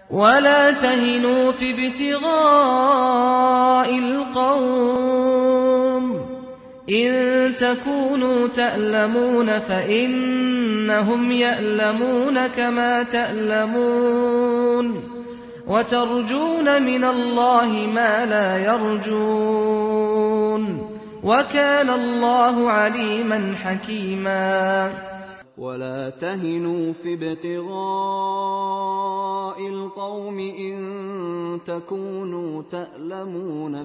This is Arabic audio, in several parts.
ولا تهنوا في ابتغاء القوم إن تكونوا تألمون فإنهم يألمون كما تألمون وترجون من الله ما لا يرجون وكان الله عليما حكيما. ولا تهنوا في ابتغاء القوم إن تكونوا تألمون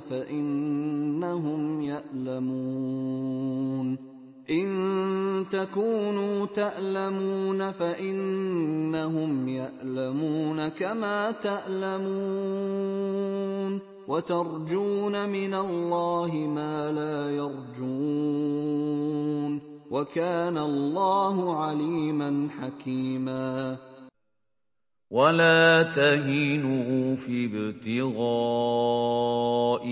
فإنهم يألمون كما تألمون وترجون من الله ما لا يرجون وكان الله عليما حكيما. ولا تهنوا في ابتغاء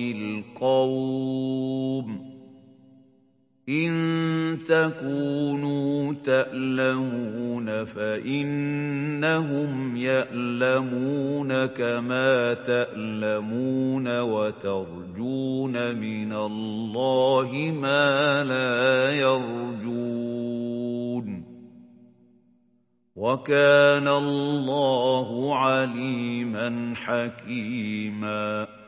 القوم إن تكونوا تألمون فإنهم يألمون كما تألمون وترجون من الله ما لا يرجون وكان الله عليما حكيما.